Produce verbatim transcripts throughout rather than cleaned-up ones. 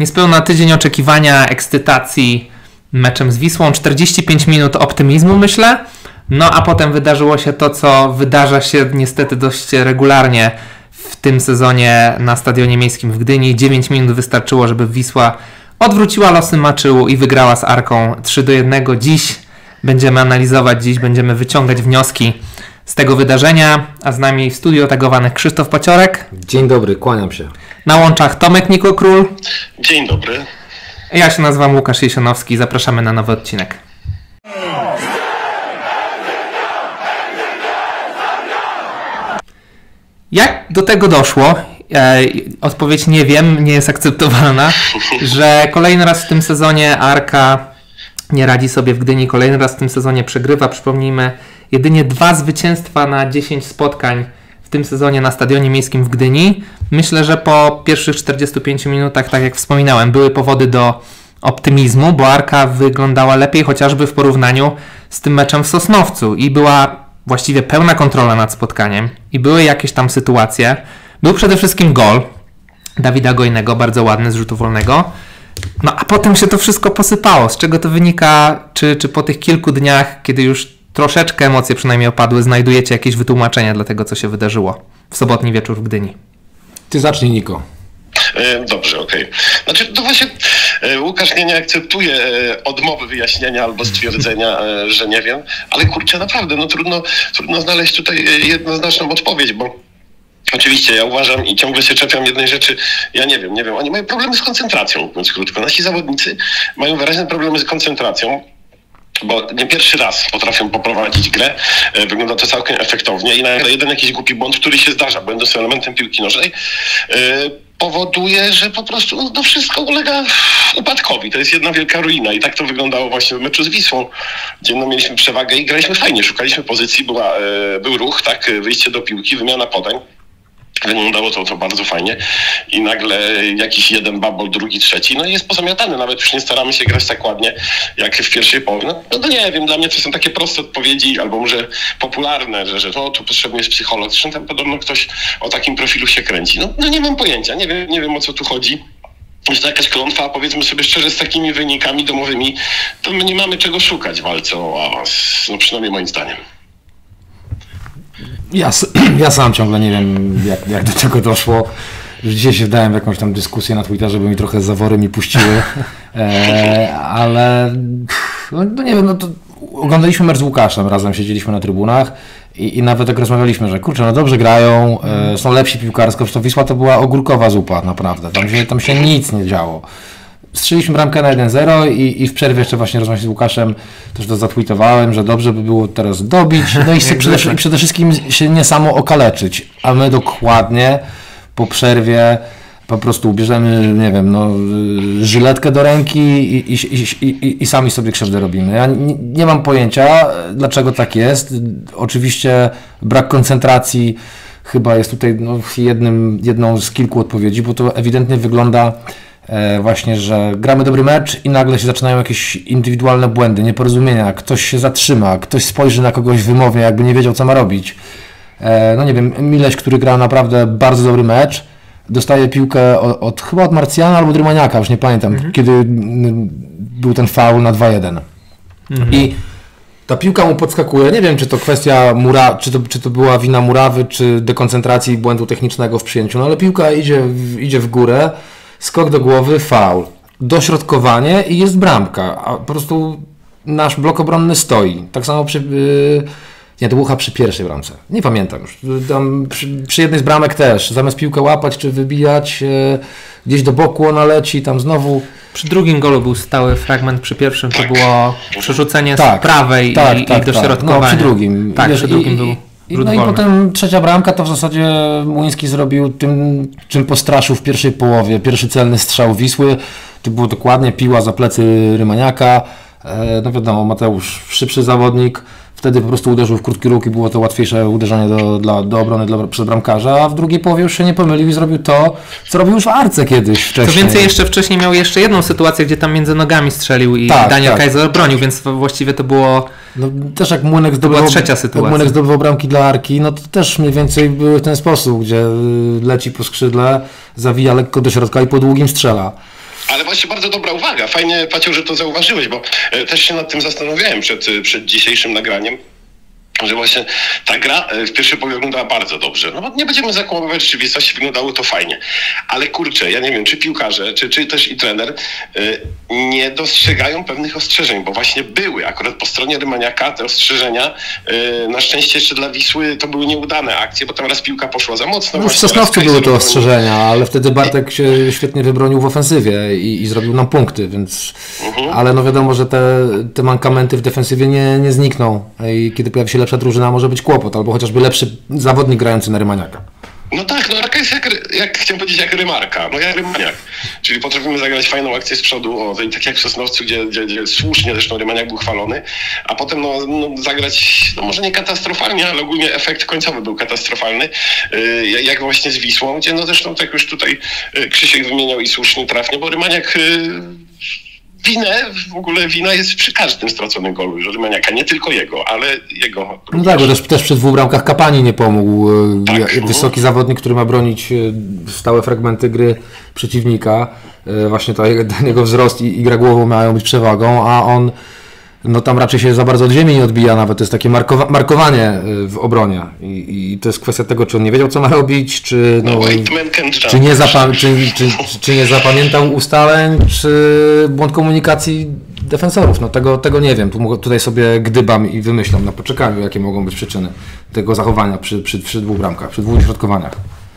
Niespełna tydzień oczekiwania, ekscytacji meczem z Wisłą, czterdzieści pięć minut optymizmu, myślę. No a potem wydarzyło się to, co wydarza się niestety dość regularnie w tym sezonie na Stadionie Miejskim w Gdyni. dziewięć minut wystarczyło, żeby Wisła odwróciła losy meczu i wygrała z Arką trzy do jednego. Dziś będziemy analizować, dziś będziemy wyciągać wnioski z tego wydarzenia, a z nami w studiu tagowany Krzysztof Paciorek. Dzień dobry, kłaniam się. Na łączach Tomek Nikokról. Dzień dobry. Ja się nazywam Łukasz Jesionowski, zapraszamy na nowy odcinek. Jak do tego doszło? E, odpowiedź nie wiem, nie jest akceptowalna, że kolejny raz w tym sezonie Arka nie radzi sobie w Gdyni, kolejny raz w tym sezonie przegrywa. Przypomnijmy, jedynie dwa zwycięstwa na dziesięć spotkań w tym sezonie na Stadionie Miejskim w Gdyni. Myślę, że po pierwszych czterdziestu pięciu minutach, tak jak wspominałem, były powody do optymizmu, bo Arka wyglądała lepiej chociażby w porównaniu z tym meczem w Sosnowcu i była właściwie pełna kontrola nad spotkaniem i były jakieś tam sytuacje. Był przede wszystkim gol Dawida Gojnego, bardzo ładny z rzutu wolnego. No a potem się to wszystko posypało. Z czego to wynika? Czy, czy po tych kilku dniach, kiedy już troszeczkę emocje przynajmniej opadły, znajdujecie jakieś wytłumaczenia dla tego, co się wydarzyło w sobotni wieczór w Gdyni? Ty zacznij, Niko. Dobrze, okej. Okay. Znaczy, to właśnie Łukasz nie, nie akceptuje odmowy wyjaśnienia albo stwierdzenia, że nie wiem, ale kurczę, naprawdę, no trudno, trudno znaleźć tutaj jednoznaczną odpowiedź, bo oczywiście ja uważam i ciągle się czepiam jednej rzeczy, ja nie wiem, nie wiem, oni mają problemy z koncentracją, mówiąc krótko. Nasi zawodnicy mają wyraźne problemy z koncentracją, bo nie pierwszy raz potrafią poprowadzić grę, wygląda to całkiem efektownie i nagle jeden jakiś głupi błąd, który się zdarza, będąc elementem piłki nożnej, powoduje, że po prostu no, to wszystko ulega upadkowi. To jest jedna wielka ruina i tak to wyglądało właśnie w meczu z Wisłą, gdzie no, mieliśmy przewagę i graliśmy fajnie, szukaliśmy pozycji, była, był ruch, tak, wyjście do piłki, wymiana podań. Wyglądało to, to bardzo fajnie i nagle jakiś jeden babol, drugi, trzeci, no i jest pozamiatany. Nawet już nie staramy się grać tak ładnie jak w pierwszej połowie. No, no to nie wiem, dla mnie to są takie proste odpowiedzi, albo może popularne, że, że to tu potrzebny jest psycholog. Zresztą tam podobno ktoś o takim profilu się kręci. No, no nie mam pojęcia, nie wiem, nie wiem o co tu chodzi. Jest to jakaś klątwa, powiedzmy sobie szczerze, z takimi wynikami domowymi, to my nie mamy czego szukać w walce o awans, no przynajmniej moim zdaniem. Ja, ja sam ciągle nie wiem, jak, jak do tego doszło. Już dzisiaj się wdałem w jakąś tam dyskusję na Twitterze, żeby mi trochę zawory mi puściły, e, ale no nie wiem, no to oglądaliśmy mecz z Łukaszem, razem siedzieliśmy na trybunach i, i nawet tak rozmawialiśmy, że kurczę, no dobrze grają, e, są lepsi piłkarsko, to Wisła to była ogórkowa zupa, naprawdę, tam się, tam się nic nie działo. Strzeliśmy bramkę na jeden zero i, i w przerwie jeszcze właśnie rozmawiałem z Łukaszem, też to zatweetowałem, że dobrze by było teraz dobić, no i przede, przede wszystkim się nie samo okaleczyć, a my dokładnie po przerwie po prostu ubierzemy, nie wiem, no, żyletkę do ręki i, i, i, i, i sami sobie krzywdę robimy. Ja nie, nie mam pojęcia, dlaczego tak jest. Oczywiście brak koncentracji chyba jest tutaj no, jednym, jedną z kilku odpowiedzi, bo to ewidentnie wygląda właśnie, że gramy dobry mecz i nagle się zaczynają jakieś indywidualne błędy, nieporozumienia, ktoś się zatrzyma, ktoś spojrzy na kogoś wymownie, jakby nie wiedział, co ma robić. No nie wiem, Mileś, który gra naprawdę bardzo dobry mecz, dostaje piłkę od, od chyba od Marcjana albo od Rymaniaka, już nie pamiętam, mhm. kiedy był ten faul na dwa jeden. Mhm. I ta piłka mu podskakuje, nie wiem, czy to kwestia Mura, czy to, czy to była wina Murawy, czy dekoncentracji i błędu technicznego w przyjęciu, no ale piłka idzie, idzie w górę, skok do głowy, faul, dośrodkowanie i jest bramka, a po prostu nasz blok obronny stoi. Tak samo przy... Yy, nie, to było chyba przy pierwszej bramce. Nie pamiętam już. Tam przy, przy jednej z bramek też. Zamiast piłkę łapać czy wybijać, yy, gdzieś do boku ona leci, tam znowu... Przy drugim golu był stały fragment, przy pierwszym to było przerzucenie tak, z prawej tak, i, tak, i dośrodkowanie. Tak. No, przy drugim. Tak, Wiesz, przy drugim i, był i, rzut No wolny. I potem trzecia bramka to w zasadzie Młyński zrobił tym, czym postraszył w pierwszej połowie. Pierwszy celny strzał Wisły, to było dokładnie piła za plecy Rymaniaka. E, no wiadomo, Mateusz szybszy zawodnik, wtedy po prostu uderzył w krótki róg i było to łatwiejsze uderzenie do, dla, do obrony dla, przez bramkarza, a w drugiej połowie już się nie pomylił i zrobił to, co robił już w Arce kiedyś wcześniej. Co więcej, jeszcze wcześniej miał jeszcze jedną sytuację, gdzie tam między nogami strzelił i tak, Daniel tak. Kaiser bronił, więc właściwie to było... No, też jak Młynek zdobywał, trzecia sytuacja. Jak Młynek zdobywał bramki dla Arki, no to też mniej więcej były w ten sposób, gdzie leci po skrzydle, zawija lekko do środka i po długim strzela. Ale właśnie bardzo dobra uwaga. Fajnie, Pacio, że to zauważyłeś, bo też się nad tym zastanawiałem przed, przed dzisiejszym nagraniem, że właśnie ta gra w pierwszej połowie wyglądała bardzo dobrze. No bo nie będziemy zakłamywać rzeczywistości, wyglądało to fajnie. Ale kurczę, ja nie wiem, czy piłkarze, czy, czy też i trener y, nie dostrzegają pewnych ostrzeżeń, bo właśnie były akurat po stronie Rymaniaka te ostrzeżenia. Y, na szczęście jeszcze dla Wisły to były nieudane akcje, bo tam raz piłka poszła za mocno. No w Sosnowcu były to ostrzeżenia, ale wtedy Bartek się świetnie wybronił w ofensywie i, i zrobił nam punkty, więc... Mhm. Ale no wiadomo, że te, te mankamenty w defensywie nie, nie znikną i kiedy pojawi się lepsza drużyna, może być kłopot, albo chociażby lepszy zawodnik grający na Rymaniaka. No tak, no Arka jest jak, jak chciałem powiedzieć, jak Rymarka, no jak Rymaniak. Czyli potrafimy zagrać fajną akcję z przodu, o, tak jak w Sosnowcu, gdzie, gdzie, gdzie słusznie zresztą Rymaniak był chwalony, a potem no, no, zagrać, no może nie katastrofalnie, ale ogólnie efekt końcowy był katastrofalny, yy, jak właśnie z Wisłą, gdzie no zresztą tak już tutaj yy, Krzysiek wymieniał i słusznie trafnie, bo Rymaniak... Yy, Winę, w ogóle wina jest przy każdym straconym golu Rymaniaka, nie tylko jego, ale jego. No tak, bo też, też przy dwóch bramkach Kapani nie pomógł. Tak. Wysoki no. zawodnik, który ma bronić stałe fragmenty gry przeciwnika, właśnie to jego wzrost i, i gra głową mają być przewagą, a on no tam raczej się za bardzo od ziemi nie odbija nawet, to jest takie markowa- markowanie w obronie I, i to jest kwestia tego, czy on nie wiedział, co ma robić, czy, no, czy, nie, zapa- czy, czy, czy, czy nie zapamiętał ustaleń, czy błąd komunikacji defensorów, no tego, tego nie wiem, tu, tutaj sobie gdybam i wymyślam na poczekaniu, jakie mogą być przyczyny tego zachowania przy, przy, przy dwóch bramkach, przy dwóch środkowaniach.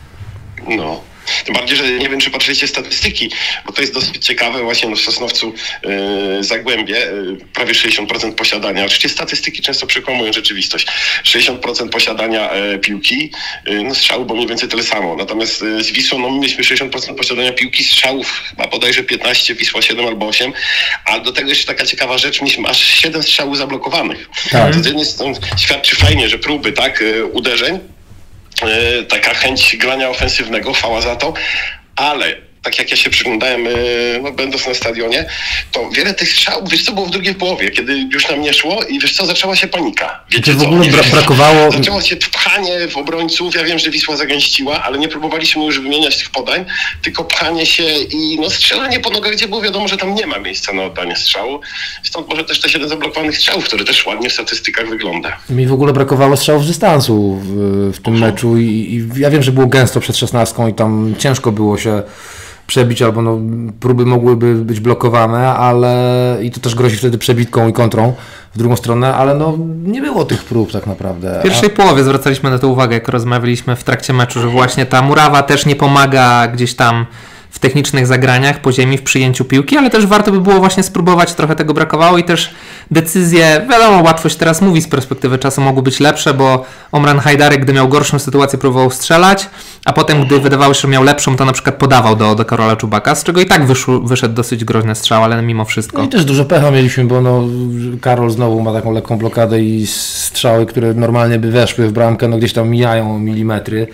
No. Tym bardziej, że nie wiem, czy patrzyliście statystyki, bo to jest dosyć ciekawe, właśnie no w Sosnowcu yy, Zagłębie yy, prawie sześćdziesiąt procent posiadania, oczywiście statystyki często przekłamują rzeczywistość, sześćdziesiąt procent posiadania yy, piłki, yy, no strzału, bo mniej więcej tyle samo, natomiast yy, z Wisłą no mieliśmy sześćdziesiąt procent posiadania piłki, strzałów chyba bodajże piętnaście, Wisła siedem albo osiem, ale do tego jeszcze taka ciekawa rzecz, mieliśmy aż siedem strzałów zablokowanych. Tak. To z jednej strony świadczy fajnie, że próby, tak, yy, uderzeń, Yy, taka chęć grania ofensywnego, chwała za to, ale tak jak ja się przyglądałem, yy, no, będąc na stadionie, to wiele tych strzałów, wiesz co było w drugiej połowie, kiedy już nam nie szło i wiesz co, zaczęła się panika. Wiecie w co? ogóle bra- brakowało... Zaczęło się pchanie w obrońców, ja wiem, że Wisła zagęściła, ale nie próbowaliśmy już wymieniać tych podań, tylko pchanie się i no, strzelanie po nogach, gdzie było wiadomo, że tam nie ma miejsca na oddanie strzału. Stąd może też te siedem zablokowanych strzałów, które też ładnie w statystykach wygląda. Mi w ogóle brakowało strzałów z dystansu w, w tym uh-huh. meczu i, i ja wiem, że było gęsto przed szesnastką i tam ciężko było się przebić, albo no, próby mogłyby być blokowane, ale i to też grozi wtedy przebitką i kontrą w drugą stronę, ale no nie było tych prób tak naprawdę. W pierwszej A... połowie zwracaliśmy na to uwagę, jak rozmawialiśmy w trakcie meczu, że właśnie ta murawa też nie pomaga gdzieś tam w technicznych zagraniach po ziemi, w przyjęciu piłki, ale też warto by było właśnie spróbować, trochę tego brakowało i też decyzje, wiadomo, łatwo się teraz mówi z perspektywy czasu, mogły być lepsze, bo Omran Hajdarek, gdy miał gorszą sytuację, próbował strzelać, a potem, gdy wydawało się, że miał lepszą, to na przykład podawał do, do Karola Czubaka, z czego i tak wyszł, wyszedł dosyć groźny strzał, ale mimo wszystko. No i też dużo pecha mieliśmy, bo no, Karol znowu ma taką lekką blokadę i strzały, które normalnie by weszły w bramkę, no gdzieś tam mijają milimetry.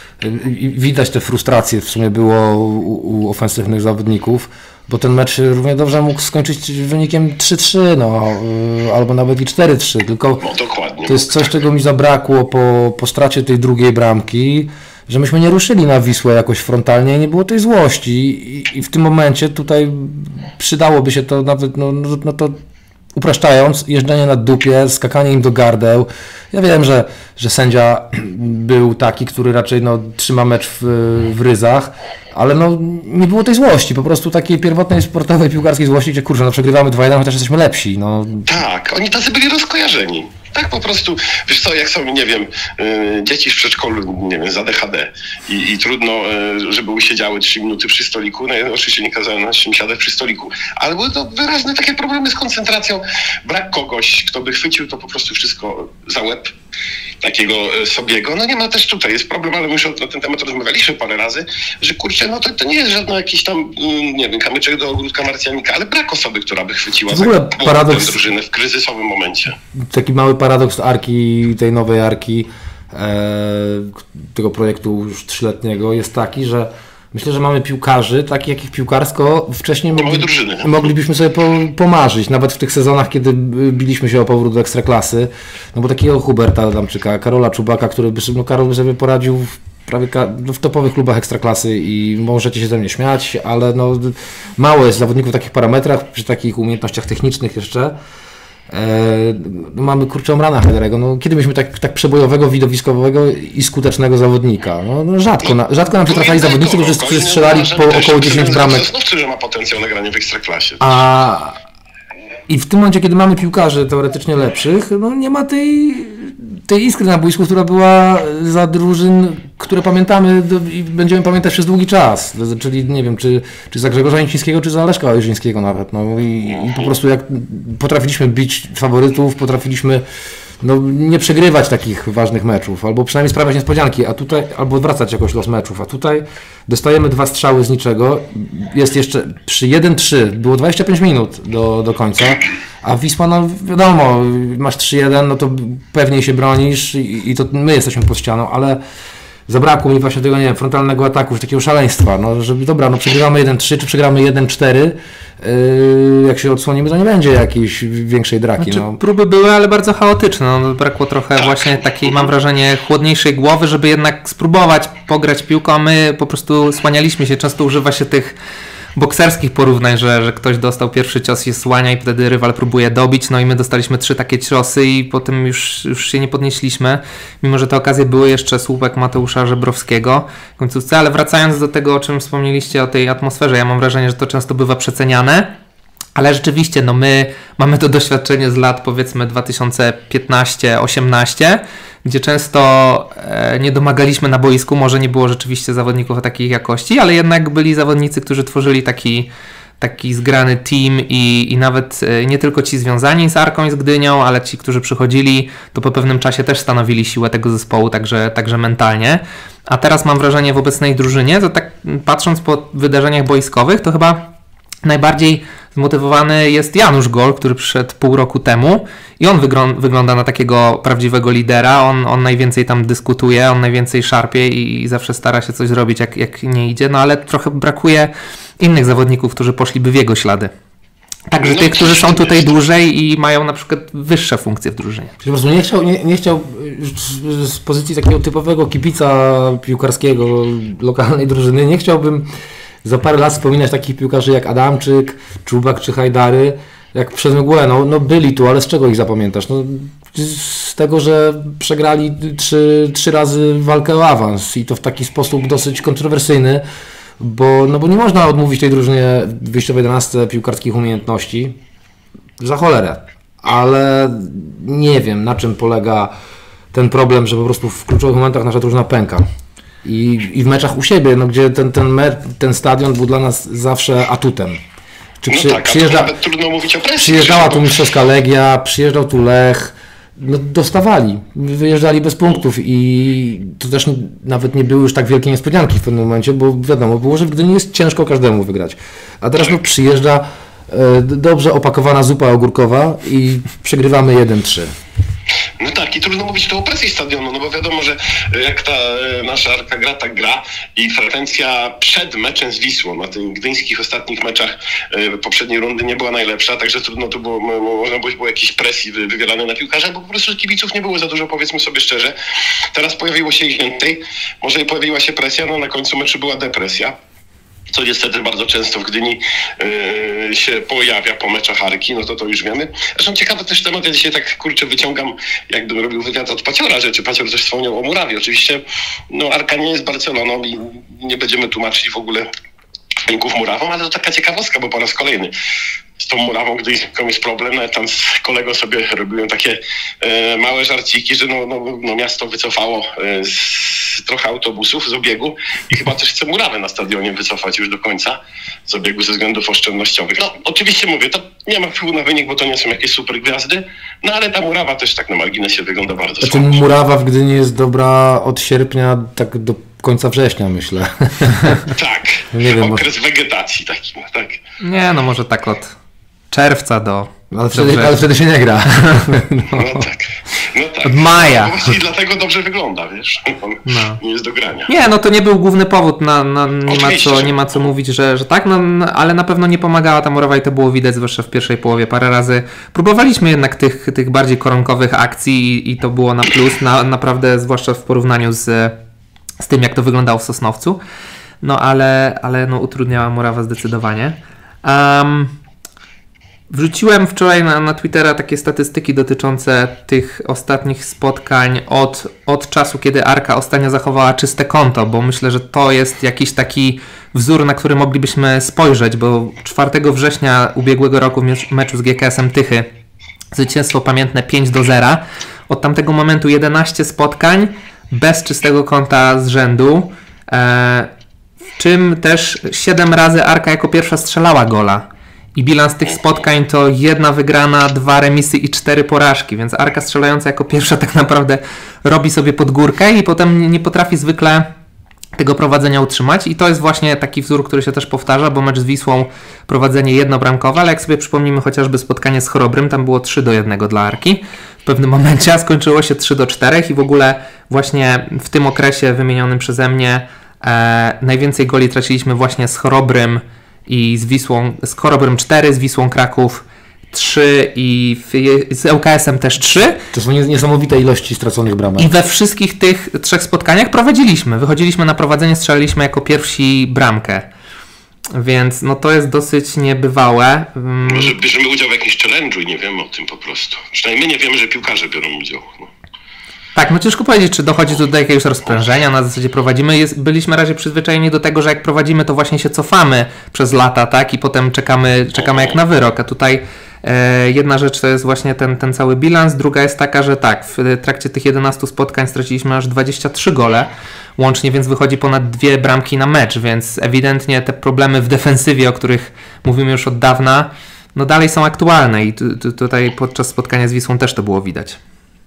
I widać te frustracje w sumie było u, u ofensywnych zawodników, bo ten mecz równie dobrze mógł skończyć wynikiem trzy trzy, no, albo nawet i cztery trzy, tylko no, dokładnie. To jest coś, czego mi zabrakło po, po stracie tej drugiej bramki, że myśmy nie ruszyli na Wisłę jakoś frontalnie i nie było tej złości i, i w tym momencie tutaj przydałoby się to nawet, no, no, no to upraszczając, jeżdżenie na dupie, skakanie im do gardeł. Ja wiem, że, że sędzia był taki, który raczej no, trzyma mecz w, w ryzach, ale no, nie było tej złości, po prostu takiej pierwotnej sportowej, piłkarskiej złości, gdzie kurczę, no przegrywamy dwa jeden, chociaż jesteśmy lepsi. No. Tak, oni tacy byli rozkojarzeni. Tak po prostu, wiesz co, jak są, nie wiem, y, dzieci w przedszkolu, nie wiem, z A D H D i, i trudno, y, żeby usiedziały trzy minuty przy stoliku, no ja oczywiście nie kazałem na czym siadać przy stoliku, ale były to wyraźne takie problemy z koncentracją, brak kogoś, kto by chwycił to po prostu wszystko za łeb, takiego Sobiego. No nie ma też tutaj, jest problem, ale my już na ten temat rozmawialiśmy parę razy, że kurczę, no to, to nie jest żadny jakiś tam, nie wiem, kamyczek do ogródka Marcjanika, ale brak osoby, która by chwyciła w ogóle za paradoks, drużynę w kryzysowym momencie. Taki mały paradoks Arki, tej nowej Arki, e, tego projektu już trzyletniego jest taki, że myślę, że mamy piłkarzy, takich jakich piłkarsko wcześniej mogli, moglibyśmy sobie po, pomarzyć, nawet w tych sezonach, kiedy biliśmy się o powrót do Ekstraklasy, no bo takiego Huberta Adamczyka, Karola Czubaka, który by, no Karol by sobie poradził w prawie ka- w topowych klubach ekstraklasy i możecie się ze mnie śmiać, ale no, mało jest zawodników w takich parametrach, przy takich umiejętnościach technicznych jeszcze. Eee, no mamy kurczę Omrana Hajdarego, no kiedy byśmy tak, tak przebojowego, widowiskowego i skutecznego zawodnika? No, no rzadko, na, rzadko nam przytrafali zawodnicy, którzy, którzy strzelali po około dziesięć bramek. Znów, że ma potencjał na granie w ekstraklasie. A i w tym momencie, kiedy mamy piłkarzy teoretycznie lepszych, no nie ma tej, tej iskry na boisku, która była za drużyn, które pamiętamy do, i będziemy pamiętać przez długi czas. Czyli nie wiem, czy, czy za Grzegorza Jęcińskiego, czy za Leszka Ojrzyńskiego nawet. No i, i po prostu jak potrafiliśmy bić faworytów, potrafiliśmy no, nie przegrywać takich ważnych meczów, albo przynajmniej sprawiać niespodzianki, a tutaj, albo odwracać jakoś los meczów, a tutaj dostajemy dwa strzały z niczego, jest jeszcze przy jeden trzy, było dwadzieścia pięć minut do, do końca, a Wisła, no wiadomo, masz trzy jeden, no to pewniej się bronisz i, i to my jesteśmy pod ścianą, ale zabrakło mi właśnie tego, nie wiem, frontalnego ataku, takiego szaleństwa, no żeby dobra, no przegrywamy jeden trzy, czy przegramy jeden cztery, yy, jak się odsłonimy, to nie będzie jakiejś większej draki. Znaczy, no. Próby były, ale bardzo chaotyczne, no, brakło trochę właśnie takiej, mam wrażenie, chłodniejszej głowy, żeby jednak spróbować pograć piłką, a my po prostu słanialiśmy się, często używa się tych bokserskich porównań, że, że ktoś dostał pierwszy cios, jest słania i wtedy rywal próbuje dobić, no i my dostaliśmy trzy takie ciosy i potem już, już się nie podnieśliśmy, mimo że te okazje były jeszcze słupek Mateusza Żebrowskiego w końcówce, ale wracając do tego, o czym wspomnieliście, o tej atmosferze, ja mam wrażenie, że to często bywa przeceniane, ale rzeczywiście, no my mamy to doświadczenie z lat powiedzmy dwa tysiące piętnaście osiemnaście, gdzie często e, nie domagaliśmy na boisku, może nie było rzeczywiście zawodników o takiej jakości, ale jednak byli zawodnicy, którzy tworzyli taki, taki zgrany team i, i nawet e, nie tylko ci związani z Arką i z Gdynią, ale ci, którzy przychodzili, to po pewnym czasie też stanowili siłę tego zespołu, także, także mentalnie. A teraz mam wrażenie w obecnej drużynie, to tak patrząc po wydarzeniach boiskowych, to chyba najbardziej zmotywowany jest Janusz Gol, który przyszedł pół roku temu i on wyglą- wygląda na takiego prawdziwego lidera, on, on najwięcej tam dyskutuje, on najwięcej szarpie i, i zawsze stara się coś zrobić, jak, jak nie idzie, no ale trochę brakuje innych zawodników, którzy poszliby w jego ślady. Także no, tych, którzy są tutaj dłużej i mają na przykład wyższe funkcje w drużynie. Po prostu nie chciał, nie, nie chciał z pozycji takiego typowego kibica piłkarskiego lokalnej drużyny, nie chciałbym za parę lat wspominać takich piłkarzy jak Adamczyk, Czubak czy Hajdary, jak przez mgłę, no, no byli tu, ale z czego ich zapamiętasz? No, z tego, że przegrali trzy, trzy razy walkę o awans i to w taki sposób dosyć kontrowersyjny, bo, no bo nie można odmówić tej drużynie wyjściowej jedenastce piłkarskich umiejętności za cholerę, ale nie wiem, na czym polega ten problem, że po prostu w kluczowych momentach nasza drużyna pęka. I, I w meczach u siebie, no, gdzie ten, ten, mer, ten stadion był dla nas zawsze atutem. Czy przy, no tak, przyjeżdża, nawet trudno mówić o presji. Przyjeżdżała tu mistrzowska Legia, przyjeżdżał tu Lech, no, dostawali, wyjeżdżali bez punktów i to też nawet nie były już tak wielkie niespodzianki w pewnym momencie, bo wiadomo było, że w Gdyni jest ciężko każdemu wygrać. A teraz no, przyjeżdża e, dobrze opakowana zupa ogórkowa i przegrywamy jeden trzy. No tak, i trudno mówić tu o presji stadionu, no bo wiadomo, że jak ta nasza Arka gra, tak gra i frekwencja przed meczem z Wisłą na tych gdyńskich ostatnich meczach poprzedniej rundy nie była najlepsza, także trudno tu było, można było, było jakiejś presji wywierane na piłkarza, bo po prostu kibiców nie było za dużo, powiedzmy sobie szczerze. Teraz pojawiło się ich więcej, może i pojawiła się presja, no na końcu meczu była depresja, co niestety bardzo często w Gdyni yy, się pojawia po meczach Arki, no to to już wiemy. Zresztą ciekawy też temat, ja dzisiaj tak kurczę wyciągam, jakbym robił wywiad od Paciora, że czy Pacior też wspomniał o Murawie. Oczywiście no Arka nie jest Barceloną i nie będziemy tłumaczyć w ogóle wyników Murawą, ale to taka ciekawostka, bo po raz kolejny z tą Murawą Gdyńską jest problem, nawet tam z kolegą sobie robiłem takie e, małe żarciki, że no, no, no miasto wycofało e, z, trochę autobusów z obiegu i chyba też chce Murawę na stadionie wycofać już do końca z obiegu ze względów oszczędnościowych. No oczywiście mówię, to nie ma wpływu na wynik, bo to nie są jakieś super gwiazdy, no ale ta Murawa też tak na marginesie wygląda bardzo znaczy, słabo. Murawa w Gdyni jest dobra od sierpnia tak do końca września, myślę. Tak, nie wiem, okres może... wegetacji taki, tak. Nie, no może tak od czerwca do... Ale wtedy, ale wtedy się nie gra. No, no tak. No tak. Od maja. No, i dlatego dobrze wygląda, wiesz. On no. nie jest do grania. Nie, no to nie był główny powód, na, na, nie, ma co, nie ma co mówić, że, że tak, no, no, ale na pewno nie pomagała ta Murawa i to było widać, zwłaszcza w pierwszej połowie parę razy. Próbowaliśmy jednak tych, tych bardziej koronkowych akcji i, i to było na plus, na, naprawdę, zwłaszcza w porównaniu z z tym, jak to wyglądało w Sosnowcu. No ale, ale no, utrudniała murawa zdecydowanie. Um, wrzuciłem wczoraj na, na Twittera takie statystyki dotyczące tych ostatnich spotkań od, od czasu, kiedy Arka ostatnio zachowała czyste konto, bo myślę, że to jest jakiś taki wzór, na który moglibyśmy spojrzeć, bo czwartego września ubiegłego roku w meczu z G K S-em Tychy zwycięstwo pamiętne pięć do zera. Od tamtego momentu jedenaście spotkań bez czystego konta z rzędu, e, w czym też siedem razy Arka jako pierwsza strzelała gola. I bilans tych spotkań to jedna wygrana, dwa remisy i cztery porażki, więc Arka strzelająca jako pierwsza tak naprawdę robi sobie pod górkę i potem nie potrafi zwykle tego prowadzenia utrzymać i to jest właśnie taki wzór, który się też powtarza, bo mecz z Wisłą prowadzenie jednobramkowe, ale jak sobie przypomnimy chociażby spotkanie z Chorobrym, tam było trzy do jednego dla Arki w pewnym momencie, a skończyło się trzy do czterech i w ogóle właśnie w tym okresie wymienionym przeze mnie e, najwięcej goli traciliśmy właśnie z Chorobrym i z Wisłą, z Chorobrym cztery, z Wisłą Kraków trzy i w, z L K S-em też trzy. To są niesamowite ilości straconych bramek. I we wszystkich tych trzech spotkaniach prowadziliśmy. Wychodziliśmy na prowadzenie, strzelaliśmy jako pierwsi bramkę. Więc no to jest dosyć niebywałe. Może bierzemy udział w jakimś challenge'u i nie wiemy o tym po prostu. Przynajmniej my nie wiemy, że piłkarze biorą udział. No. Tak, no ciężko powiedzieć, czy dochodzi tu do jakiegoś rozprężenia, na zasadzie prowadzimy. Jest, byliśmy raczej przyzwyczajeni do tego, że jak prowadzimy, to właśnie się cofamy przez lata, tak? I potem czekamy, czekamy jak na wyrok. A tutaj e, jedna rzecz to jest właśnie ten, ten cały bilans, druga jest taka, że tak, w trakcie tych jedenastu spotkań straciliśmy aż dwadzieścia trzy gole łącznie, więc wychodzi ponad dwie bramki na mecz, więc ewidentnie te problemy w defensywie, o których mówimy już od dawna, no dalej są aktualne i tu, tu, tutaj podczas spotkania z Wisłą też to było widać.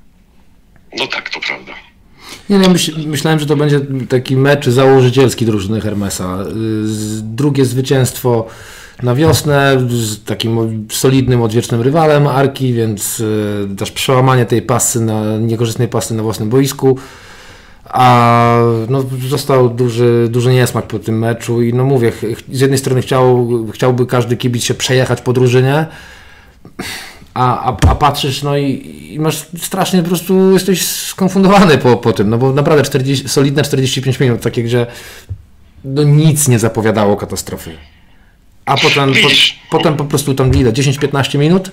No tak, to prawda. Nie, no, myśl, myślałem, że to będzie taki mecz założycielski drużyny Hermesa. Drugie zwycięstwo na wiosnę z takim solidnym, odwiecznym rywalem Arki, więc też przełamanie tej pasy, na, niekorzystnej pasy na własnym boisku. A no, został duży, duży niesmak po tym meczu i no mówię, z jednej strony chciał, chciałby każdy kibic się przejechać po drużynie, A, a, a patrzysz, no i, i masz strasznie, po prostu jesteś skonfundowany po, po tym, no bo naprawdę czterdzieści, solidne czterdzieści pięć minut, takie, gdzie no nic nie zapowiadało katastrofy. A potem, po, potem po prostu tam ile, dziesięć piętnaście minut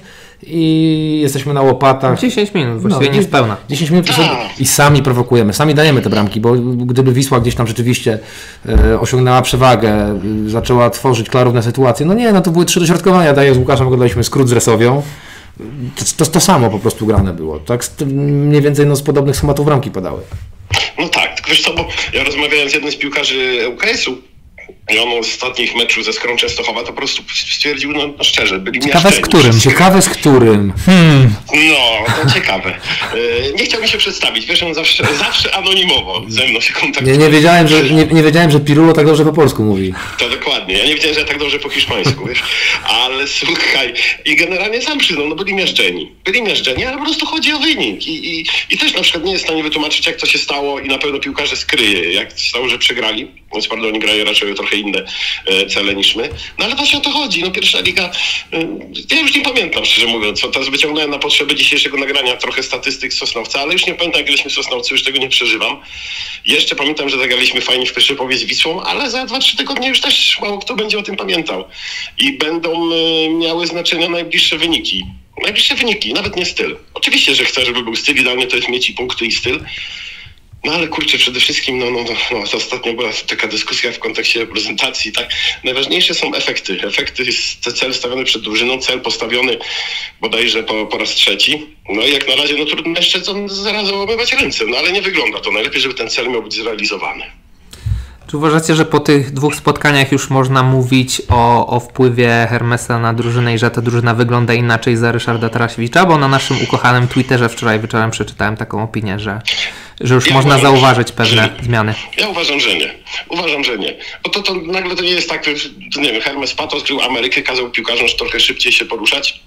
i jesteśmy na łopatach. dziesięć minut, właściwie no, niespełna. dziesięć minut i, i sami prowokujemy, sami dajemy te bramki, bo gdyby Wisła gdzieś tam rzeczywiście e, osiągnęła przewagę, e, zaczęła tworzyć klarowne sytuacje, no nie, no to były trzy dośrodkowania, daję z Łukaszem, oglądaliśmy skrót z Resowią. To, to, to samo po prostu grane było, tak? Mniej więcej no, z podobnych schematów bramki padały. No tak, tylko wiesz co, bo ja rozmawiałem z jednym z piłkarzy L K S-u i on z ostatnich meczów ze Skrą Częstochowa to po prostu stwierdził, no, no szczerze, byli ciekawe z którym, ciekawe z którym. Hmm. No, to ciekawe. Nie chciał mi się przedstawić, wiesz, on zawsze, zawsze anonimowo ze mną się kontaktuje. Nie, nie, wiedziałem, że, nie, nie wiedziałem, że Pirulo tak dobrze po polsku mówi. To dokładnie, ja nie wiedziałem, że tak dobrze po hiszpańsku, wiesz, ale słuchaj, i generalnie sam przyznał, no byli miażdżeni, byli miażdżeni, ale po prostu chodzi o wynik i, i, i też na przykład nie jest w stanie wytłumaczyć, jak to się stało i na pewno piłkarze skryje, jak to się stało, że przegrali, więc pardon, oni grają raczej trochę inne cele niż my. No ale właśnie o to chodzi. No pierwsza liga, ja już nie pamiętam, szczerze mówiąc, co teraz wyciągnąłem na potrzeby dzisiejszego nagrania trochę statystyk z Sosnowca, ale już nie pamiętam, jak graliśmy w Sosnowcu, już tego nie przeżywam. Jeszcze pamiętam, że zagraliśmy fajnie w pierwszej połowie z Wisłą, ale za dwa trzy tygodnie już też mało kto będzie o tym pamiętał. I będą miały znaczenie najbliższe wyniki. Najbliższe wyniki, nawet nie styl. Oczywiście, że chcę, żeby był styl, idealnie to jest mieć i punkty i styl. No ale kurczę, przede wszystkim, no, no, no, no ostatnio była taka dyskusja w kontekście reprezentacji, tak? Najważniejsze są efekty. Efekty jest cel stawiony przed drużyną, cel postawiony bodajże po, po raz trzeci. No i jak na razie, no trudno jeszcze to zaraz załamywać ręce, no ale nie wygląda to. Najlepiej, żeby ten cel miał być zrealizowany. Czy uważacie, że po tych dwóch spotkaniach już można mówić o, o wpływie Hermesa na drużynę i że ta drużyna wygląda inaczej za Ryszarda Tarasiewicza? Bo na naszym ukochanym Twitterze wczoraj wieczorem przeczytałem taką opinię, że, że już ja można uważam, zauważyć pewne że, zmiany. Ja uważam, że nie. Uważam, że nie. Bo to, to nagle to nie jest tak, to nie wiem, Hermes Pato odkrył Amerykę, kazał piłkarzom trochę szybciej się poruszać.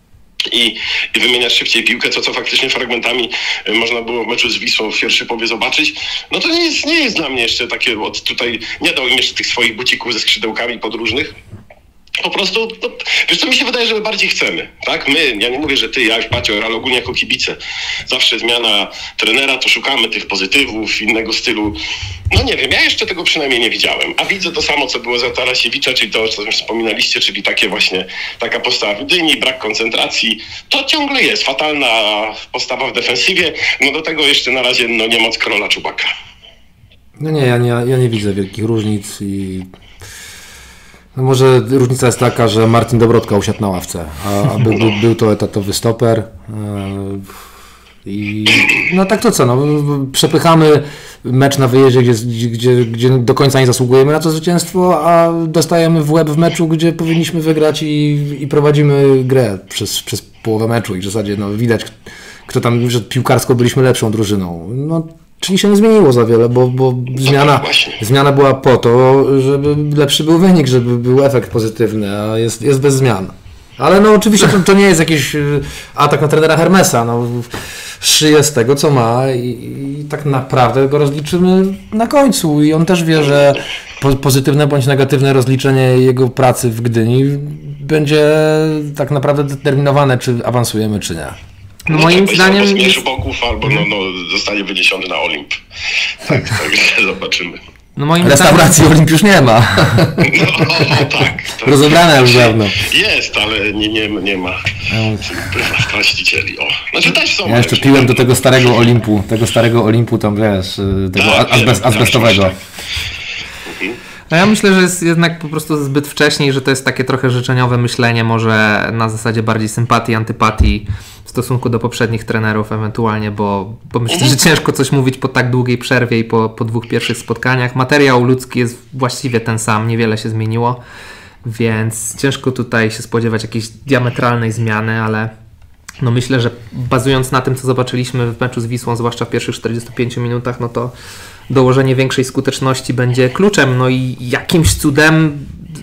I, i wymieniać szybciej piłkę, to co faktycznie fragmentami można było w meczu z Wisłą w pierwszej połowie zobaczyć, no to nie jest, nie jest dla mnie jeszcze takie, od tutaj nie dał im jeszcze tych swoich bucików ze skrzydełkami podróżnych, Po prostu, no, wiesz co, mi się wydaje, że my bardziej chcemy, tak? My, ja nie mówię, że ty, ja już Pacio, ale ogólnie jako kibice. Zawsze zmiana trenera, to szukamy tych pozytywów, innego stylu. No nie wiem, ja jeszcze tego przynajmniej nie widziałem. A widzę to samo, co było za Tarasiewicza, czyli to, co wspominaliście, czyli takie właśnie, taka postawa w dyni, brak koncentracji. To ciągle jest fatalna postawa w defensywie. No do tego jeszcze na razie no, niemoc Karola Czubaka. No nie, ja nie, ja nie widzę wielkich różnic i... No może różnica jest taka, że Martin Dobrodka usiadł na ławce, a, a był, był, był to etatowy stoper. Yy, I no tak to co, no, przepychamy mecz na wyjeździe, gdzie, gdzie, gdzie do końca nie zasługujemy na to zwycięstwo, a dostajemy w łeb w meczu, gdzie powinniśmy wygrać i, i prowadzimy grę przez, przez połowę meczu i w zasadzie no, widać, kto tam, że piłkarsko byliśmy lepszą drużyną. No, czyli się nie zmieniło za wiele, bo, bo zmiana, zmiana była po to, żeby lepszy był wynik, żeby był efekt pozytywny, a jest, jest bez zmian. Ale no oczywiście to, to nie jest jakiś atak na trenera Hermesa. No, szyje z tego, co ma i, i tak naprawdę go rozliczymy na końcu. I on też wie, że po, pozytywne bądź negatywne rozliczenie jego pracy w Gdyni będzie tak naprawdę determinowane, czy awansujemy, czy nie. No moim tak, zdaniem albo jest... boków, albo no, no, zostanie wyniesiony na Olimp. Tak, tak zobaczymy. No moim Restauracji zdaniem... Olimp już nie ma. No, tak. Rozebrane już dawno. Jest, ale nie, nie, nie ma właścicieli. O. Znaczy też są. Ja jeszcze piłem do tego starego Olimpu, tego starego Olimpu tam wiesz, tego tak, azbest, azbestowego. Tak, tak. No ja myślę, że jest jednak po prostu zbyt wcześnie, że to jest takie trochę życzeniowe myślenie, może na zasadzie bardziej sympatii, antypatii w stosunku do poprzednich trenerów ewentualnie, bo, bo myślę, że ciężko coś mówić po tak długiej przerwie i po, po dwóch pierwszych spotkaniach. Materiał ludzki jest właściwie ten sam, niewiele się zmieniło, więc ciężko tutaj się spodziewać jakiejś diametralnej zmiany, ale no myślę, że bazując na tym, co zobaczyliśmy w meczu z Wisłą, zwłaszcza w pierwszych czterdziestu pięciu minutach, no to dołożenie większej skuteczności będzie kluczem, no i jakimś cudem,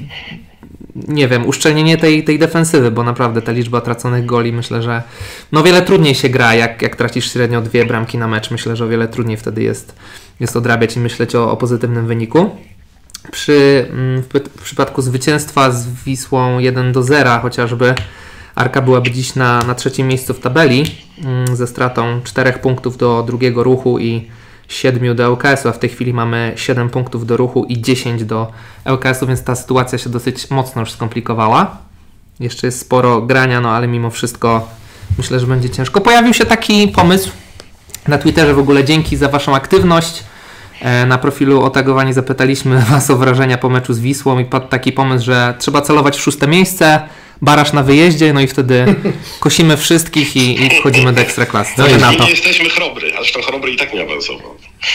nie wiem, uszczelnienie tej, tej defensywy, bo naprawdę ta liczba traconych goli, myślę, że no wiele trudniej się gra, jak, jak tracisz średnio dwie bramki na mecz. Myślę, że o wiele trudniej wtedy jest, jest odrabiać i myśleć o, o pozytywnym wyniku. Przy, w, w przypadku zwycięstwa z Wisłą jeden do zera chociażby Arka byłaby dziś na, na trzecim miejscu w tabeli ze stratą czterech punktów do drugiego Ruchu i siedmiu do L K S u, a w tej chwili mamy siedem punktów do Ruchu i dziesięć do L K S u, więc ta sytuacja się dosyć mocno już skomplikowała. Jeszcze jest sporo grania, no ale mimo wszystko myślę, że będzie ciężko. Pojawił się taki pomysł na Twitterze, w ogóle dzięki za Waszą aktywność. Na profilu Otagowani zapytaliśmy Was o wrażenia po meczu z Wisłą i padł taki pomysł, że trzeba celować w szóste miejsce, baraż na wyjeździe, no i wtedy kosimy wszystkich i, i wchodzimy do Ekstraklasy. No i nie jesteśmy chrobry, a zresztą chrobry i tak nie awansował.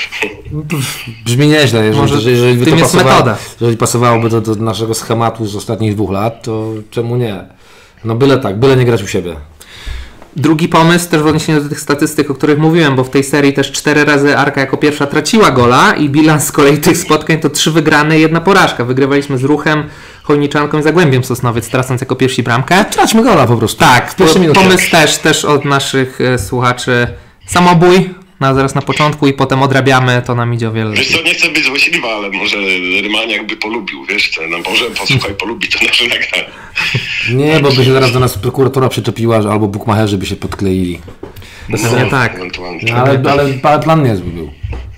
Brzmi nieźle, jeżeli, Może jeżeli, by to pasowało, jeżeli pasowałoby to do naszego schematu z ostatnich dwóch lat, to czemu nie? No byle tak, byle nie grać u siebie. Drugi pomysł też w odniesieniu do tych statystyk, o których mówiłem, bo w tej serii też cztery razy Arka jako pierwsza traciła gola i bilans z kolei tych spotkań to trzy wygrane i jedna porażka. Wygrywaliśmy z Ruchem, Chojniczanką i Zagłębiem Sosnowiec, tracąc jako pierwsi bramkę. Traćmy gola po prostu. Tak, w po, pomysł też, też od naszych e, słuchaczy. Samobój, no, zaraz na początku i potem odrabiamy, to nam idzie o wiele. Wiesz co, nie chcę być złośliwa, ale może Rymaniak by polubił, wiesz, co, no może posłuchaj, polubi to nasze nagranie. Nie, bo by się zaraz do nas prokuratura przyczepiła, że albo bukmacherzy by się podkleili. Bezpowodnie no, tak. No, ale, ale, ale plan niezły był.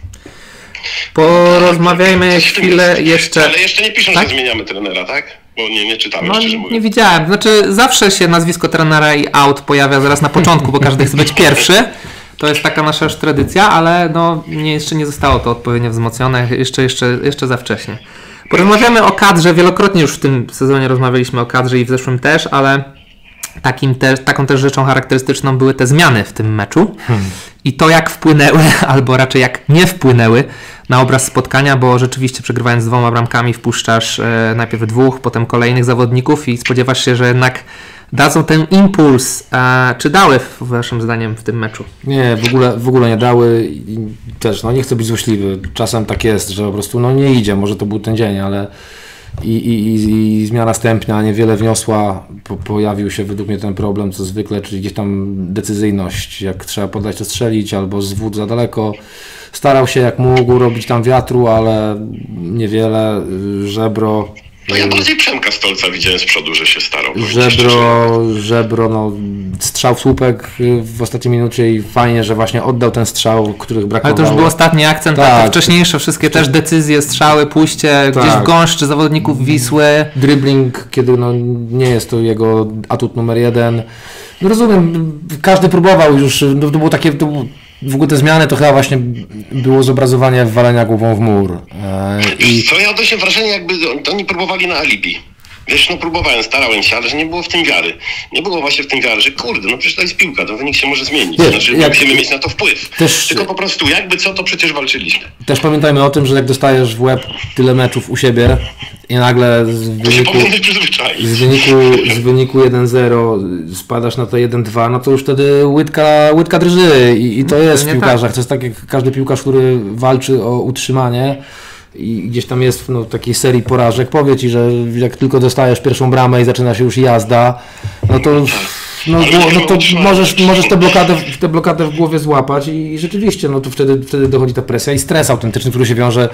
Porozmawiajmy chwilę jeszcze... Ale jeszcze nie piszą, tak? Że zmieniamy trenera, tak? Bo nie, nie czytałem, no, szczerze mówiąc. Nie widziałem. Znaczy zawsze się nazwisko trenera i out pojawia zaraz na początku, bo każdy chce być pierwszy. To jest taka nasza już tradycja, ale no, nie, jeszcze nie zostało to odpowiednio wzmocnione. Jeszcze, jeszcze, jeszcze za wcześnie. Porozmawiamy o kadrze. Wielokrotnie już w tym sezonie rozmawialiśmy o kadrze i w zeszłym też, ale takim te, taką też rzeczą charakterystyczną były te zmiany w tym meczu. Hmm. I to jak wpłynęły, albo raczej jak nie wpłynęły na obraz spotkania, bo rzeczywiście przegrywając z dwoma bramkami wpuszczasz e, najpierw dwóch, potem kolejnych zawodników i spodziewasz się, że jednak dadzą ten impuls. A czy dały waszym zdaniem w tym meczu? Nie, w ogóle, w ogóle nie dały i też, no nie chcę być złośliwy. Czasem tak jest, że po prostu no nie idzie, może to był ten dzień, ale i, i, i, i zmiana stępnia niewiele wniosła. Po, pojawił się według mnie ten problem, co zwykle, czyli gdzieś tam decyzyjność. Jak trzeba podać, to strzelić, albo zwód za daleko. Starał się jak mógł robić tam wiatru, ale niewiele. Żebro No ja bardziej Przemka Stolca widziałem z przodu, że się starał. Żebro, żebro, no strzał w słupek w ostatniej minucie i fajnie, że właśnie oddał ten strzał, których brakowało. Ale to już był ostatni akcent, tak, te wcześniejsze wszystkie też decyzje, strzały, pójście tak. gdzieś w gąszczy zawodników Wisły. Dribbling, kiedy no, nie jest to jego atut numer jeden. No rozumiem, każdy próbował już, no, to było takie, to było, w ogóle te zmiany to chyba właśnie było zobrazowanie walenia głową w mur. I co, ja odnoszę wrażenie, jakby oni próbowali na alibi. Wiesz, no próbowałem, starałem się, ale że nie było w tym wiary. Nie było właśnie w tym wiary, że kurde, no przecież to jest piłka, to wynik się może zmienić. Wiesz, znaczy, jak, musimy mieć na to wpływ. Też, tylko po prostu jakby co, to przecież walczyliśmy. Też pamiętajmy o tym, że jak dostajesz w łeb tyle meczów u siebie i nagle z wyniku, z wyniku, z wyniku jeden zero spadasz na to jeden dwa, no to już wtedy łydka, łydka drży i, i to jest w piłkarzach. Tak. To jest tak jak każdy piłkarz, który walczy o utrzymanie i gdzieś tam jest w no, takiej serii porażek, powie ci, że jak tylko dostajesz pierwszą bramę i zaczyna się już jazda, no to, no, no to możesz, możesz tę blokadę, tę blokadę w głowie złapać i rzeczywiście no to wtedy, wtedy dochodzi ta presja i stres autentyczny, który się wiąże,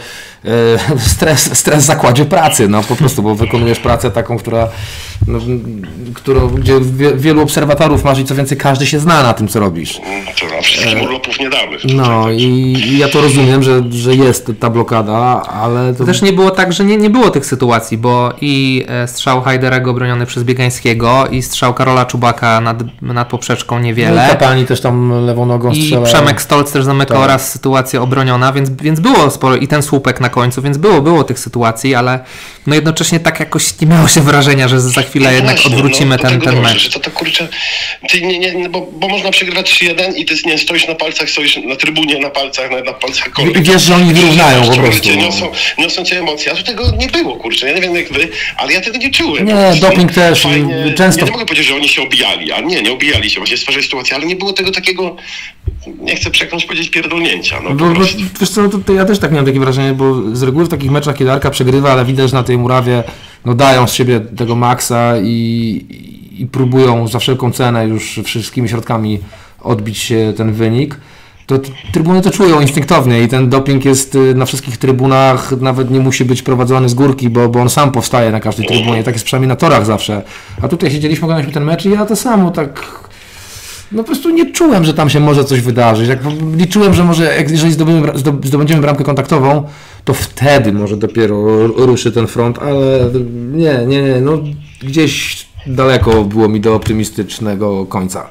e, stres, stres w zakładzie pracy, no po prostu, bo wykonujesz pracę taką, która, no, którą, gdzie wielu obserwatorów masz i co więcej każdy się zna na tym, co robisz. To na wszystkim urlopów nie damy. No i, i ja to rozumiem, że, że jest ta blokada, ale... To... to też nie było tak, że nie, nie było tych sytuacji, bo i strzał Hajderego broniony przez Biegańskiego i strzał Karola Czubaka nad, nad poprzeczką niewiele. No i Kapani też tam lewą nogą strzela. I Przemek Stolc też zamykał tak. raz sytuację obroniona, więc, więc było sporo i ten słupek na końcu, więc było, było tych sytuacji, ale no jednocześnie tak jakoś nie miało się wrażenia, że za chwilę no jednak właśnie, odwrócimy no, ten, ten mecz. Że to, to kurczę, ty nie, nie, bo, bo można przegrać trzy jeden i ty nie stoisz na palcach, stoisz na trybunie, na palcach, na, na palcach kolegi. I wiesz, że oni wyrównają po prostu. Niosą, niosą cię emocje, a że tego nie było, kurczę, ja nie wiem jak wy, ale ja tego nie czułem. Nie, doping też, fajnie, często... Ja nie mogę powiedzieć, że oni się obijali, a nie, nie obijali się, właśnie stwarzali sytuację, ale nie było tego takiego, nie chcę przekląć powiedzieć pierdolnięcia. No, bo, bo, wiesz co, to, to ja też tak miałem takie wrażenie, bo z reguły w takich meczach, kiedy Arka przegrywa, ale widać, że na tej murawie no, dają z siebie tego maksa i, i próbują za wszelką cenę już wszystkimi środkami odbić ten wynik, to trybuny to czują instynktownie i ten doping jest na wszystkich trybunach, nawet nie musi być prowadzony z górki, bo, bo on sam powstaje na każdej trybunie, tak jest przynajmniej na torach zawsze. A tutaj siedzieliśmy, oglądaliśmy ten mecz i ja to samo tak... No po prostu nie czułem, że tam się może coś wydarzyć. Jak liczyłem, że może jak, jeżeli zdobędziemy, zdobędziemy bramkę kontaktową, to wtedy może dopiero ruszy ten front, ale nie, nie, nie, no gdzieś daleko było mi do optymistycznego końca.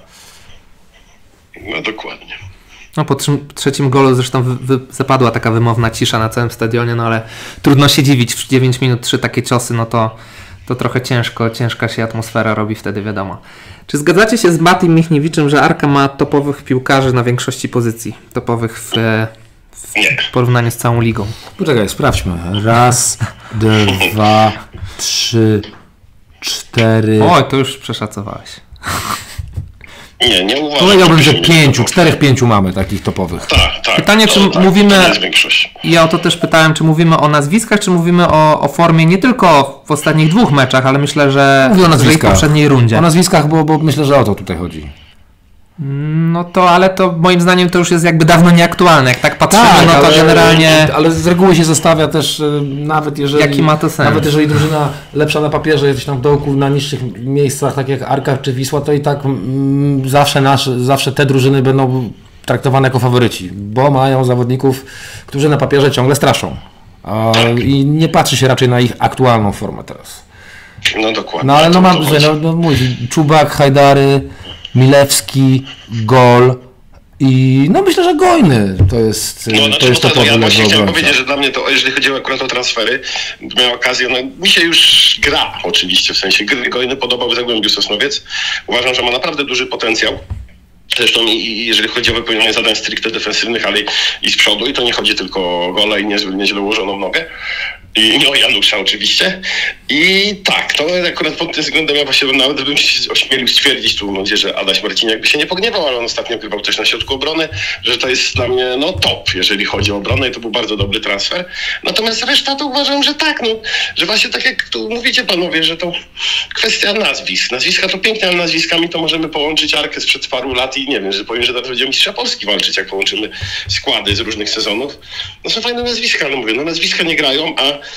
No dokładnie. No po trzym, trzecim golu zresztą wy, wy, zapadła taka wymowna cisza na całym stadionie, no ale trudno się dziwić, w dziewięć minut trzy takie ciosy, no to, to trochę ciężko, ciężka się atmosfera robi wtedy, wiadomo. Czy zgadzacie się z Matim Michniewiczem, że Arka ma topowych piłkarzy na większości pozycji? Topowych w, w porównaniu z całą ligą. Poczekaj, sprawdźmy. Raz, dwa, trzy, cztery... Oj, to już przeszacowałeś. Nie, nie uważam. Powiedziałbym, że pięciu, czterech, pięciu mamy takich topowych. Tak, tak. Pytanie, to, czy tak, mówimy... To jest większość. Ja o to też pytałem, czy mówimy o nazwiskach, czy mówimy o, o formie nie tylko w ostatnich dwóch meczach, ale myślę, że Mówię o nazwiskach. w poprzedniej rundzie. O nazwiskach, bo, bo myślę, że o to tutaj chodzi. No to, ale to moim zdaniem to już jest jakby dawno nieaktualne. Jak tak patrzymy, tak, no to ale, generalnie... Ale z reguły się zostawia też, nawet jeżeli... Jaki ma to sens? Nawet jeżeli drużyna lepsza na papierze jest tam w dołku, na niższych miejscach, tak jak Arka czy Wisła, to i tak mm, zawsze, nasz, zawsze te drużyny będą traktowane jako faworyci, bo mają zawodników, którzy na papierze ciągle straszą. A, I nie patrzy się raczej na ich aktualną formę teraz. No dokładnie. No ale no mam, że no, no mój Czubak, Hajdary, Milewski, Gol i no myślę, że Gojny to jest no, znaczy, to jest no, topowy ja właśnie chciałem obrońca. powiedzieć, że dla mnie to, jeżeli chodzi akurat o transfery, miałem okazję, no mi się już gra oczywiście, w sensie gry Gojny podobał w Zagłębiu Sosnowiec. Uważam, że ma naprawdę duży potencjał. Zresztą i jeżeli chodzi o wypełnianie zadań stricte defensywnych, ale i z przodu, i to nie chodzi tylko o gola i niezbyt nieźle ułożoną nogę. I nie o Janusza oczywiście. I tak, to akurat pod tym względem ja właśnie nawet bym się ośmielił stwierdzić tu, mam nadzieję, że Adaś Marciniak by się nie pogniewał, ale on ostatnio grywał też na środku obrony, że to jest dla mnie no top, jeżeli chodzi o obronę i to był bardzo dobry transfer. Natomiast reszta to uważam, że tak, no, że właśnie tak jak tu mówicie panowie, że to kwestia nazwisk. Nazwiska to pięknie, ale nazwiskami to możemy połączyć Arkę sprzed paru lat i nie wiem, że powiem, że teraz będziemy mistrza Polski walczyć, jak połączymy składy z różnych sezonów. No są fajne nazwiska, ale mówię, no nazwiska nie grają, a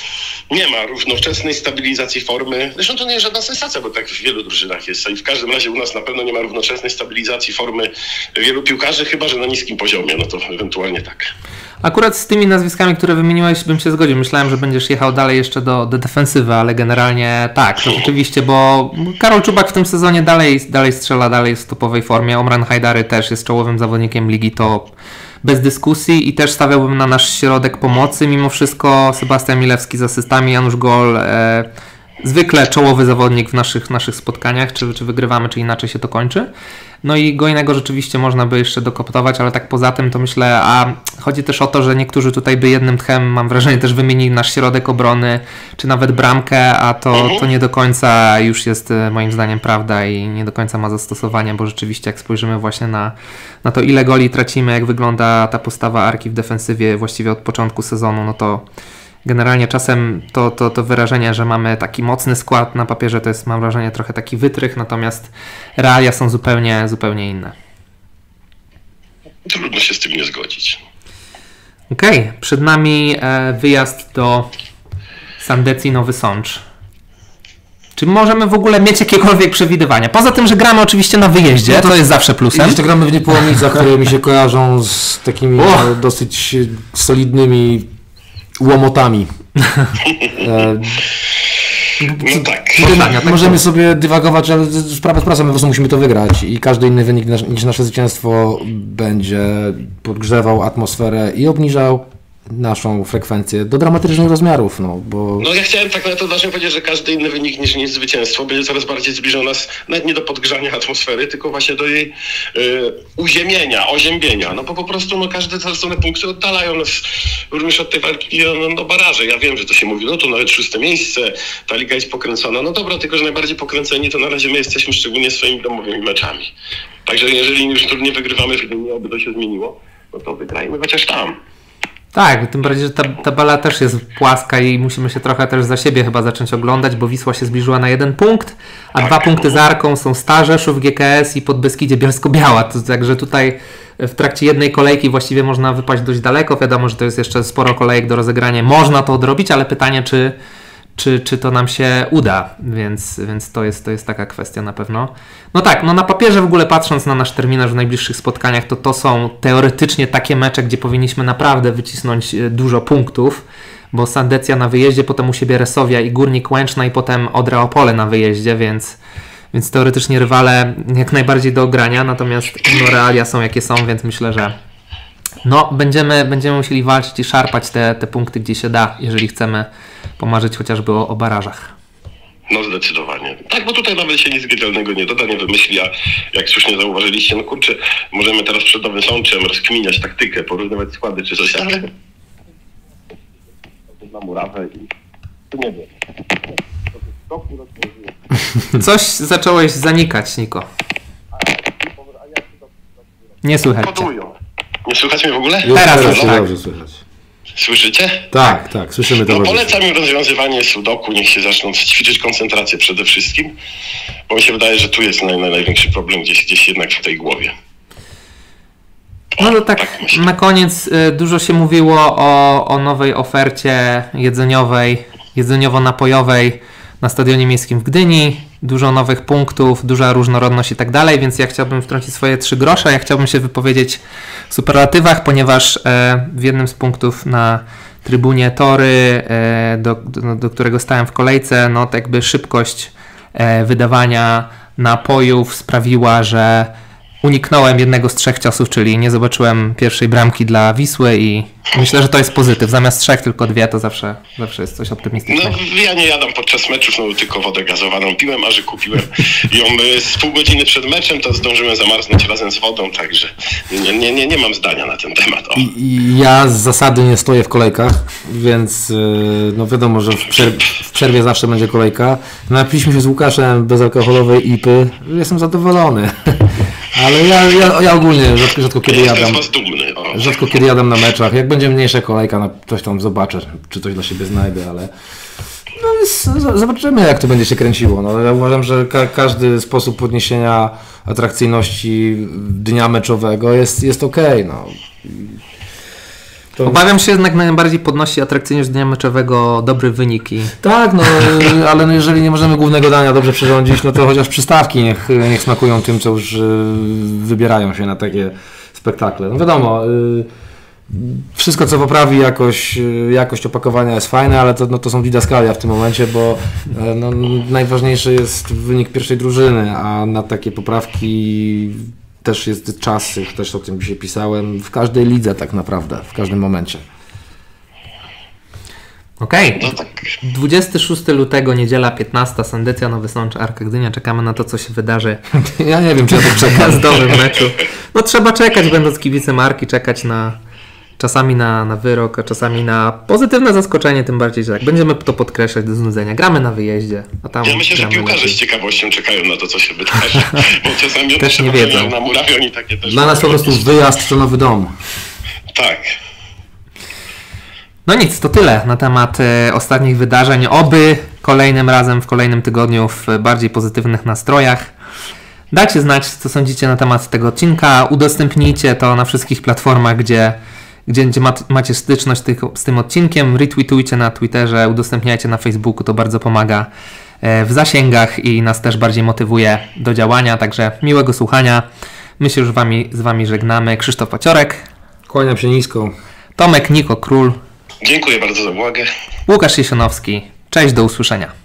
nie ma równoczesnej stabilizacji formy. Zresztą to nie jest żadna sensacja, bo tak w wielu drużynach jest. I w każdym razie u nas na pewno nie ma równoczesnej stabilizacji formy wielu piłkarzy, chyba że na niskim poziomie, no to ewentualnie tak. Akurat z tymi nazwiskami, które wymieniłeś, bym się zgodził. Myślałem, że będziesz jechał dalej jeszcze do, do defensywy, ale generalnie tak, to rzeczywiście, bo Karol Czubak w tym sezonie dalej, dalej strzela, dalej jest w topowej formie. Omran Hajdary też jest czołowym zawodnikiem ligi, to bez dyskusji i też stawiałbym na nasz środek pomocy. Mimo wszystko Sebastian Milewski z asystami, Janusz Gol, e, zwykle czołowy zawodnik w naszych, naszych spotkaniach, czy, czy wygrywamy, czy inaczej się to kończy. No i Gojnego rzeczywiście można by jeszcze dokoptować, ale tak poza tym to myślę, a chodzi też o to, że niektórzy tutaj by jednym tchem, mam wrażenie, też wymienili nasz środek obrony, czy nawet bramkę, a to, to nie do końca już jest moim zdaniem prawda i nie do końca ma zastosowanie, bo rzeczywiście jak spojrzymy właśnie na, na to, ile goli tracimy, jak wygląda ta postawa Arki w defensywie właściwie od początku sezonu, no to generalnie czasem to, to, to wyrażenie, że mamy taki mocny skład na papierze, to jest, mam wrażenie, trochę taki wytrych, natomiast realia są zupełnie, zupełnie inne. Trudno się z tym nie zgodzić. Okej, okay. Przed nami e, wyjazd do Sandecji Nowy Sącz. Czy możemy w ogóle mieć jakiekolwiek przewidywania? Poza tym, że gramy oczywiście na wyjeździe, no to, to jest zawsze plusem. Jeszcze gramy w Niepołomicach, które mi się kojarzą z takimi no, dosyć solidnymi łomotami. e, no tak. Możemy, możemy sobie dywagować, ale sprawa z prasą, my po prostu musimy to wygrać i każdy inny wynik niż nasze zwycięstwo będzie podgrzewał atmosferę i obniżał naszą frekwencję do dramatycznych rozmiarów, no bo... No ja chciałem tak na to właśnie powiedzieć, że każdy inny wynik niż, niż zwycięstwo będzie coraz bardziej zbliżał nas nawet nie do podgrzania atmosfery, tylko właśnie do jej y, uziemienia, oziębienia. No bo po prostu no, każde stracone punkty oddalają nas również od tej walki no, do baraży. Ja wiem, że to się mówi, no to nawet szóste miejsce, ta liga jest pokręcona. No dobra, tylko że najbardziej pokręceni to na razie my jesteśmy szczególnie swoimi domowymi meczami. Także jeżeli już tu nie wygrywamy w Gdyni, oby to się zmieniło, no to wygrajmy chociaż tam. Tak, tym bardziej, że ta tabela też jest płaska i musimy się trochę też za siebie chyba zacząć oglądać, bo Wisła się zbliżyła na jeden punkt, a dwa punkty z Arką są Stal Rzeszów, G K S i Podbeskidzie Bielsko-Biała. To, także tutaj w trakcie jednej kolejki właściwie można wypaść dość daleko. Wiadomo, że to jest jeszcze sporo kolejek do rozegrania. Można to odrobić, ale pytanie, czy, czy, czy to nam się uda, więc, więc to, jest, to jest taka kwestia na pewno. No tak, no na papierze w ogóle patrząc na nasz terminarz w najbliższych spotkaniach, to to są teoretycznie takie mecze, gdzie powinniśmy naprawdę wycisnąć dużo punktów, bo Sandecja na wyjeździe, potem u siebie Resowia i Górnik Łęczna i potem Odra Opole na wyjeździe, więc, więc teoretycznie rywale jak najbardziej do ogrania, natomiast no, realia są jakie są, więc myślę, że no, będziemy, będziemy musieli walczyć i szarpać te, te punkty, gdzie się da, jeżeli chcemy pomarzyć chociażby o, o barażach. No zdecydowanie. Tak, bo tutaj nawet się nic genialnego nie doda, nie wymyśli, a jak słusznie zauważyliście, no kurczę, możemy teraz przed Nowym Sączem rozkminiać taktykę, porównywać składy czy coś, ale na murawę i to nie wiem. Coś zacząłeś zanikać, Niko. Nie słychać cię. Nie słychać mnie w ogóle? Teraz już tak. dobrze słychać. Słyszycie? Tak, tak, słyszymy to. No polecam im rozwiązywanie sudoku, niech się zaczną ćwiczyć koncentrację przede wszystkim, bo mi się wydaje, że tu jest naj, naj, największy problem gdzieś, gdzieś jednak w tej głowie. O, no to tak, tak na koniec y, dużo się mówiło o, o nowej ofercie jedzeniowej, jedzeniowo-napojowej na Stadionie Miejskim w Gdyni. Dużo nowych punktów, duża różnorodność i tak dalej, więc ja chciałbym wtrącić swoje trzy grosze. Ja chciałbym się wypowiedzieć w superlatywach, ponieważ e, w jednym z punktów na trybunie Tory, e, do, do, do którego stałem w kolejce, no to jakby szybkość e, wydawania napojów sprawiła, że uniknąłem jednego z trzech ciosów, czyli nie zobaczyłem pierwszej bramki dla Wisły i myślę, że to jest pozytyw. Zamiast trzech tylko dwie, to zawsze, zawsze jest coś optymistycznego. No ja nie jadam podczas meczów, no tylko wodę gazowaną piłem, a że kupiłem ją z pół godziny przed meczem, to zdążyłem zamarznąć razem z wodą, także nie, nie, nie, nie mam zdania na ten temat. O. I, I ja z zasady nie stoję w kolejkach, więc no wiadomo, że w, przerw- w przerwie zawsze będzie kolejka. Napiliśmy się z Łukaszem bezalkoholowej I P Y, jestem zadowolony. Ale ja, ja, ja ogólnie rzadko, rzadko kiedy jadam. Rzadko kiedy jadam na meczach. Jak będzie mniejsza kolejka, no coś tam zobaczę, czy coś dla siebie znajdę, ale no jest, zobaczymy, jak to będzie się kręciło. No, ja uważam, że ka- każdy sposób podniesienia atrakcyjności dnia meczowego jest, jest okej. Okay, no. To... Obawiam się jednak najbardziej podnosi atrakcyjność dnia meczowego dobry wynik. I... Tak, no ale no jeżeli nie możemy głównego dania dobrze przyrządzić, no to chociaż przystawki niech, niech smakują tym, co już wybierają się na takie spektakle. No wiadomo, wszystko co poprawi jakość, jakość opakowania jest fajne, ale to, no, to są didaskalia w tym momencie, bo no, najważniejszy jest wynik pierwszej drużyny, a na takie poprawki też jest czas, też o tym dzisiaj pisałem, w każdej lidze tak naprawdę, w każdym momencie. Okej, okay. dwudziestego szóstego lutego, niedziela piętnasta, Sandecja, Nowy Sącz, Arka Gdynia. Czekamy na to, co się wydarzy. Ja nie wiem, czy ja tak czekam. W dobrym meczu. No trzeba czekać, będąc kibicem Arki, czekać na czasami na, na wyrok, a czasami na pozytywne zaskoczenie, tym bardziej, że jak będziemy to podkreślać do znudzenia. Gramy na wyjeździe, a tam ja myślę, że piłkarze lepiej. Z ciekawością czekają na to, co się wydarzy, bo czasami też nie wiedzą. Na murawie oni takie też... Dla nas po prostu wyjazd to nowy dom. Tak. No nic, to tyle na temat e, ostatnich wydarzeń. Oby kolejnym razem, w kolejnym tygodniu w bardziej pozytywnych nastrojach. Dajcie znać, co sądzicie na temat tego odcinka. Udostępnijcie to na wszystkich platformach, gdzie, gdzie, gdzie mat, macie styczność tych, z tym odcinkiem. Retweetujcie na Twitterze, udostępniajcie na Facebooku, to bardzo pomaga e, w zasięgach i nas też bardziej motywuje do działania. Także miłego słuchania. My się już wami, z Wami żegnamy. Krzysztof Paciorek. Kłaniam się nisko. Tomek Niko Król. Dziękuję bardzo za uwagę. Łukasz Jesionowski. Cześć, do usłyszenia.